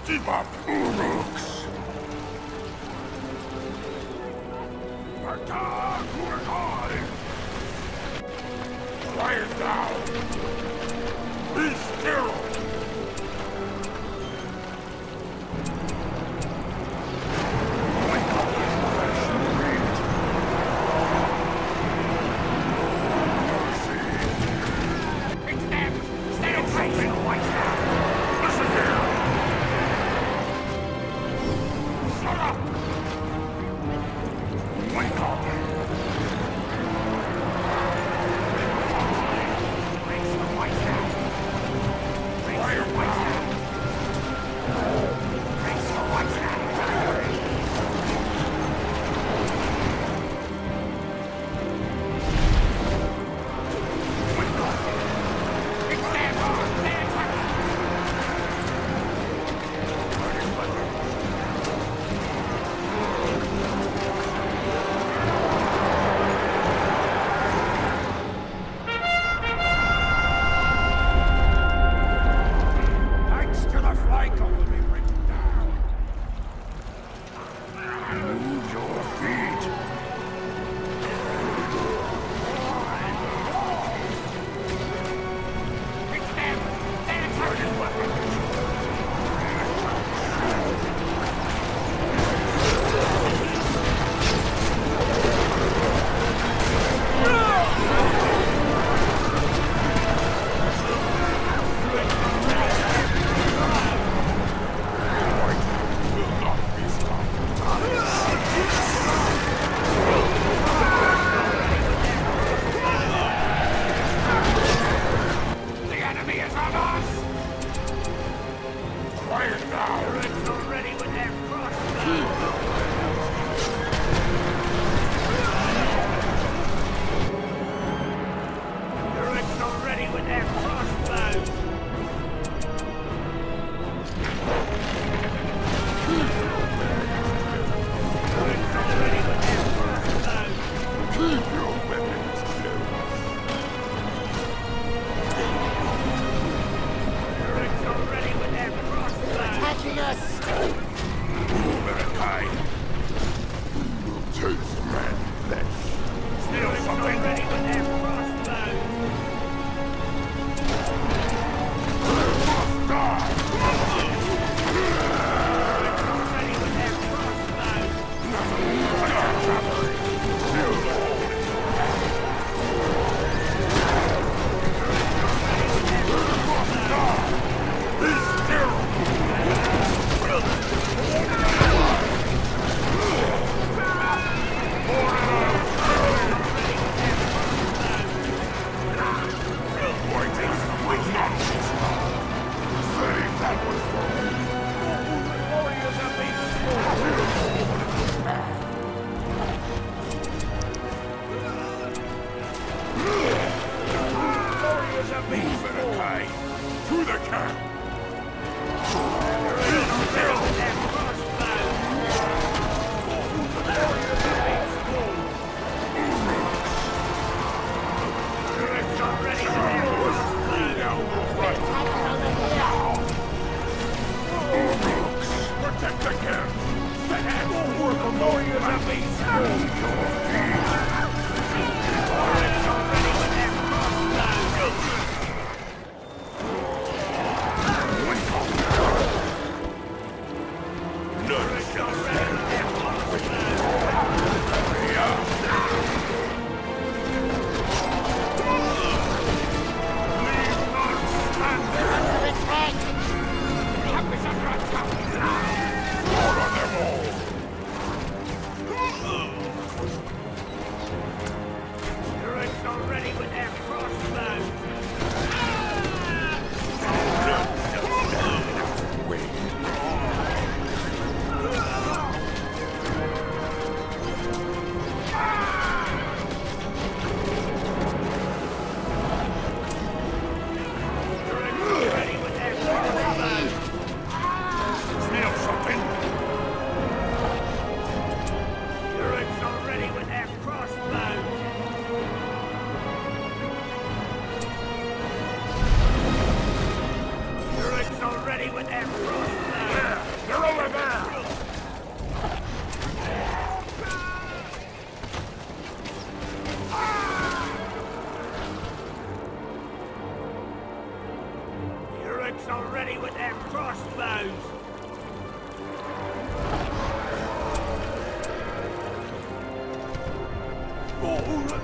Give up, Uruks! Attack! Urkai! Quiet down! Be still!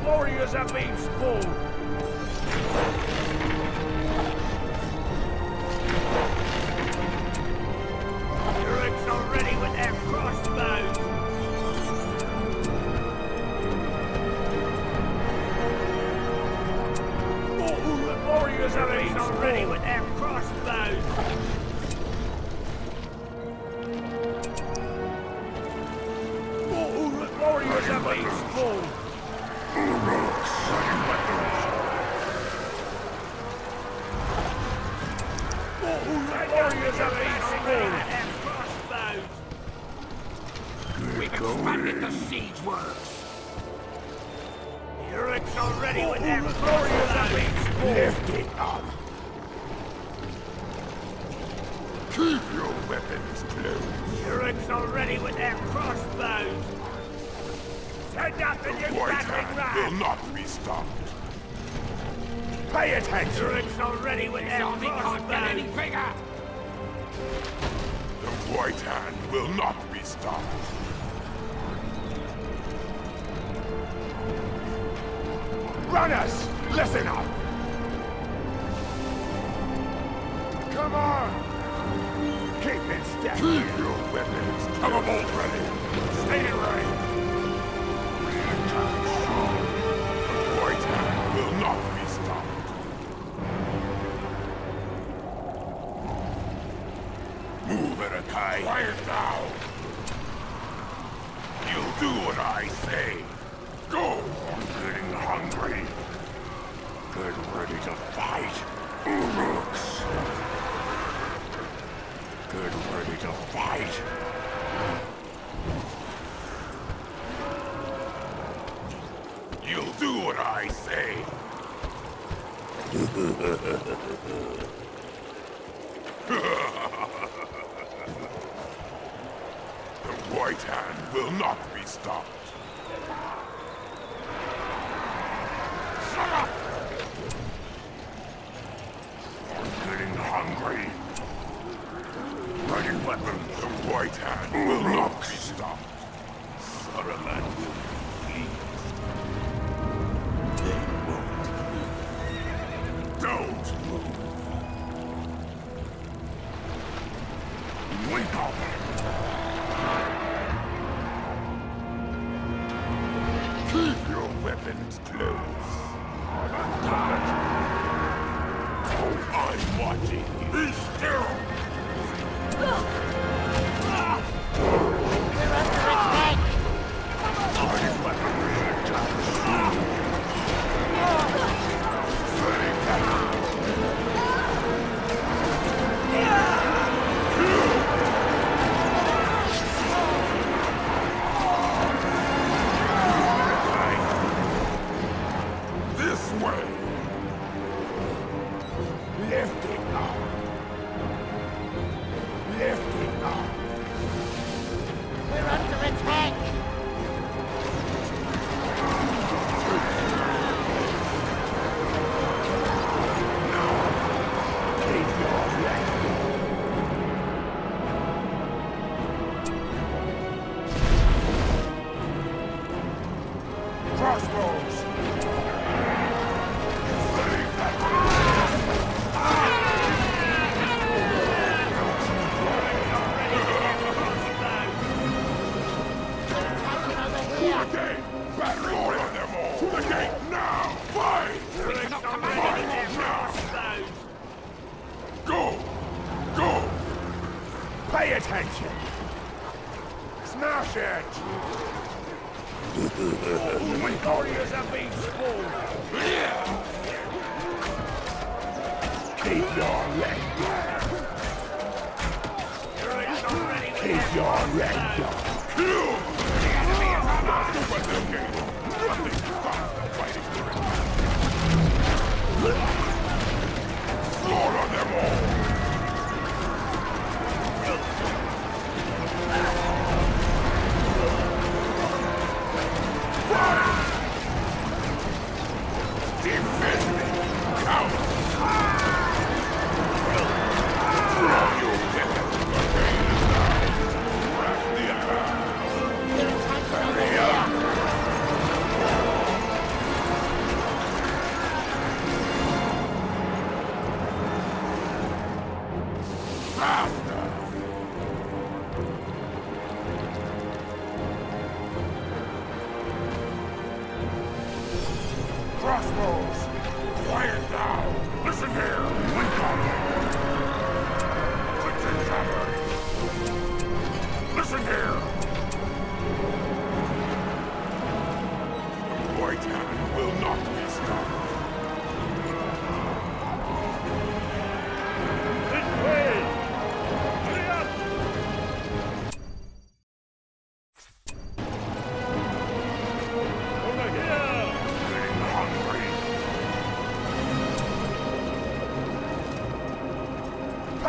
warriors have been spawned. Troops are ready with their crossbows. All the warriors have been ready with their crossbows. All the warriors have been spawned. Warriors have been spawned. We've expanded the siege works. The Uruk's already with their warriors have been spawned. Lift it up. Keep your weapons close. The Uruk's already with their crossbows. Send up the new battering ram. Will not be stopped. Pay attention! Uruk's already with their crossbows. Any bigger. The White Hand will not be stopped. Runners, listen up! Come on! Keep it steady! Keep your weapons! Have a bolt ready! Stay in range! The White Hand will not be stopped. Move, Uruk-hai! Quiet down! You'll do what I say! Go! I'm getting hungry. Get ready to fight, Uruks! Get ready to fight! You'll do what I say! The White Hand will not be stopped. Shut up! I'm getting hungry. Ready weapons. The White Hand will not be stopped. Saruman will be pleased. They won't. Don't move. Wake up! Keep your weapons close. Oh, I'm watching you. Be still! We're under attack! This way! Lift it up! Lift it up! We're under attack! Keep your leg. Crossbows! Battery on them all! To the gate now! Fight! We cannot command any now! Go! Go! Pay attention! Smash it! All my warriors have been spawned! Keep your leg down! Keep your leg down! Kill! The enemy is on us! Open the gate! Nothing stops the fighting spirit! Slaughter them all! Fire! Defend me! Count! Draw your weapons! The pain is now! Crash the attack! Hurry up!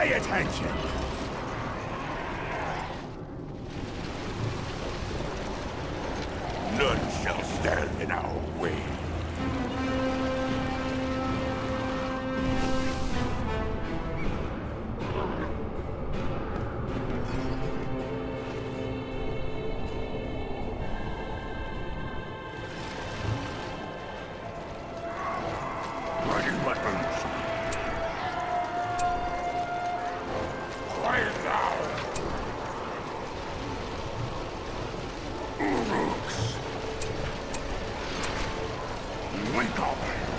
Pay attention! None shall stand in our way. Ready weapons. Quiet now. Uruks. Wake up.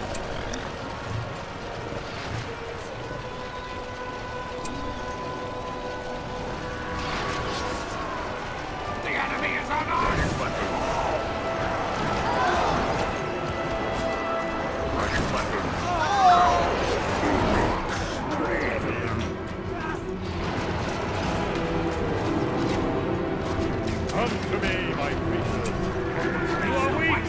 The enemy is on us. Ready weapons. Ready weapons. Come to me, my creatures. You are weak.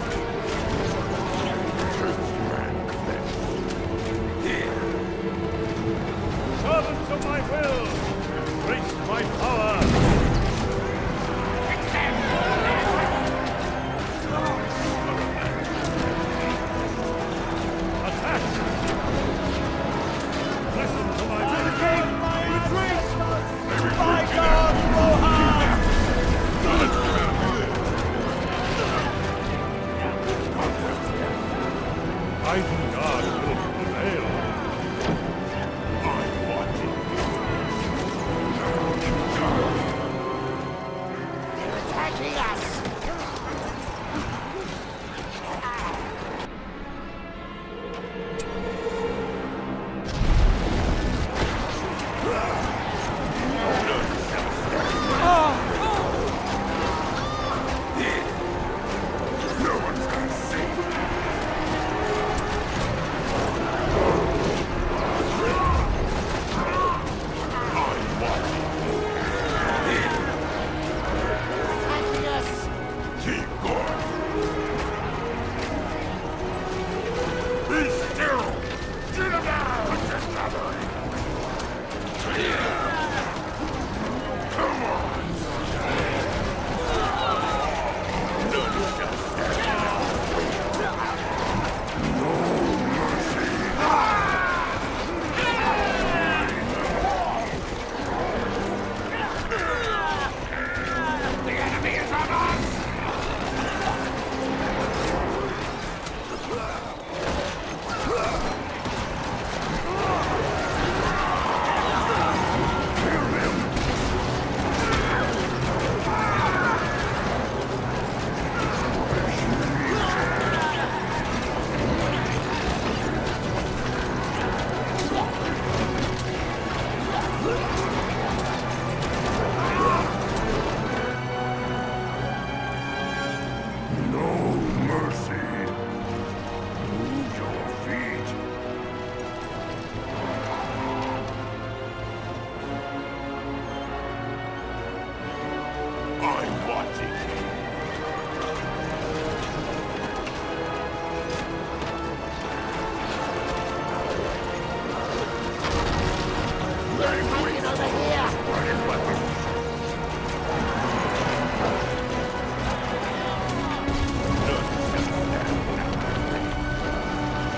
Servants of my will, embrace my power. Attack! Listen to my will. Retreat! My God, Rohan! Isengard will prevail. I'm watching. They're attacking us! No one's gonna save me. I'm watching. Attacking us! Keep going. Be still. Get him out. What's another? Come on. None shall stand in our way. No mercy. The enemy is on us. Kill him. No mercy. Move your feet. I'm watching. They're attacking over here! Ready weapons. None shall stand in our way.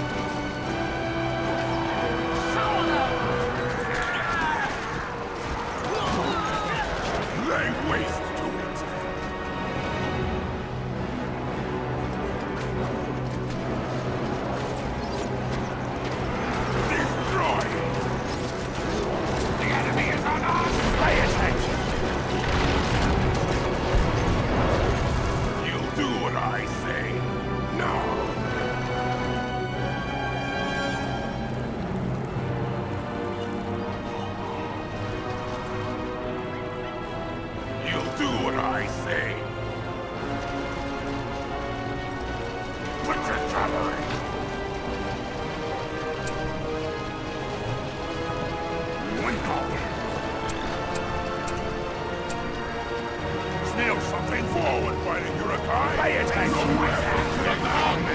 Lay waste to it. Destroy it. The enemy is on us. Pay attention. You'll do what I say. Now. You'll do what I say. Put your cavalry. Wake up. Snail something forward, fighting Urukai. Pay attention.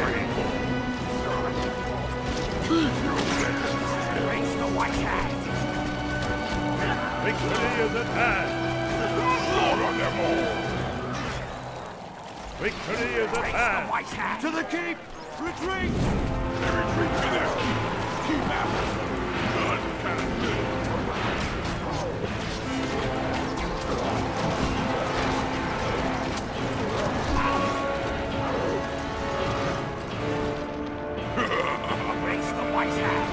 Keep your weapons. Raise the white hand. Victory is at hand! Slaughter them all! Victory is at hand! To the keep! Retreat! They retreat to their keep. Keep after them. None can live. Raise the white hat!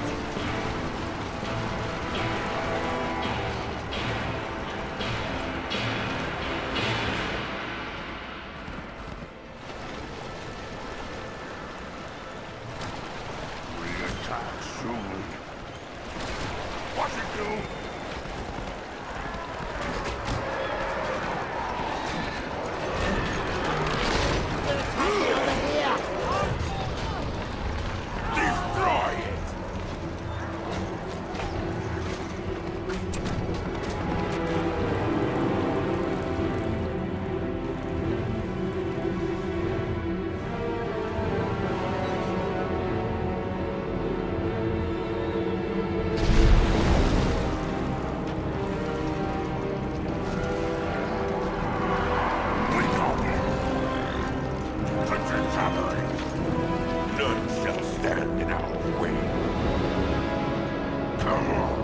Attack soon. What's it do? They're attacking over here! Destroy it! None shall stand in our way. Come on.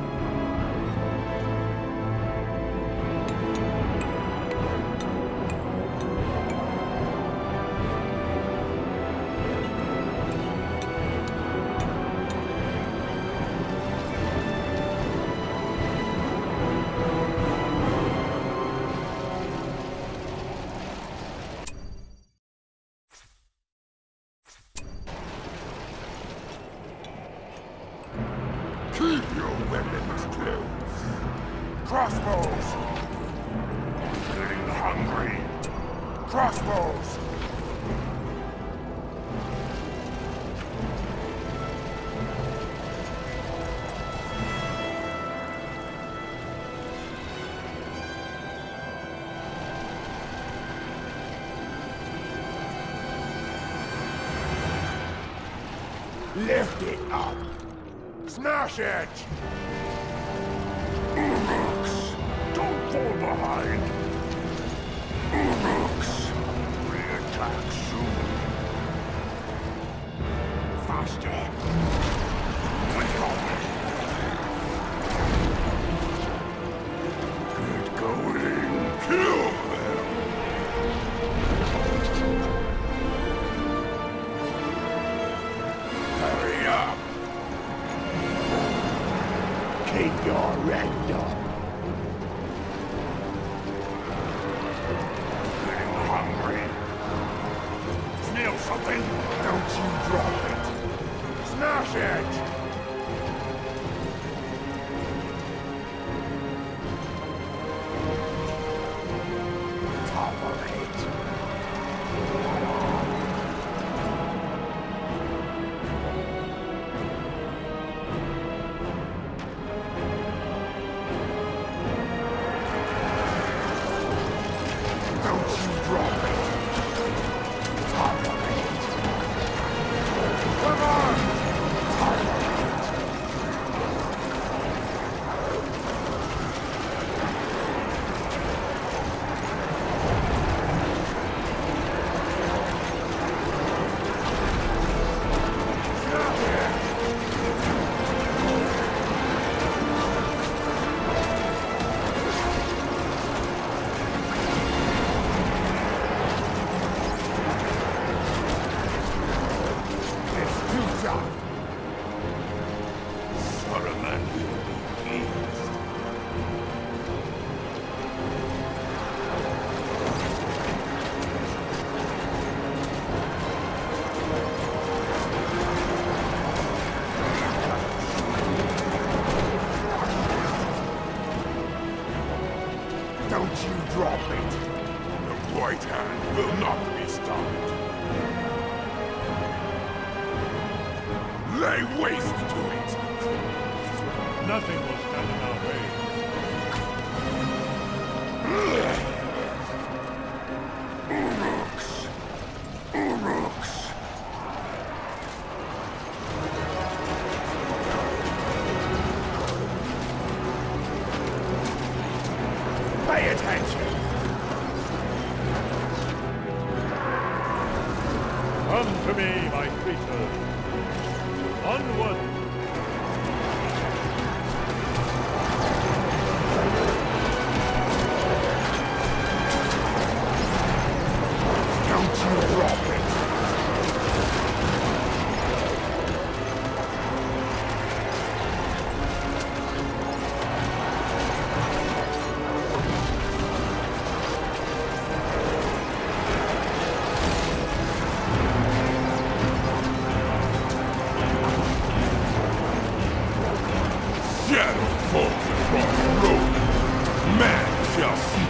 Keep your weapons close. Crossbows! Getting hungry. Crossbows! Lift it up! Smash it! Uruks! Don't fall behind! Uruks! Re-attack soon! Faster! Wake up! Get going! Kill them! Hurry up! Keep your end up. Getting hungry. Snail something? Don't you drop it. Smash it! Tolerate. Don't you drop it. Tolerate. Come on! Tolerate. Stop it! It's too tough. Saruman will be pleased. Don't you drop it. The White Hand will not be stopped. Lay waste to it! Nothing will stand in our way. Uruks! Uruks! Pay attention! Come to me, my creatures. Onward! Don't you drop it! Shadow falls across the road. Man shall see.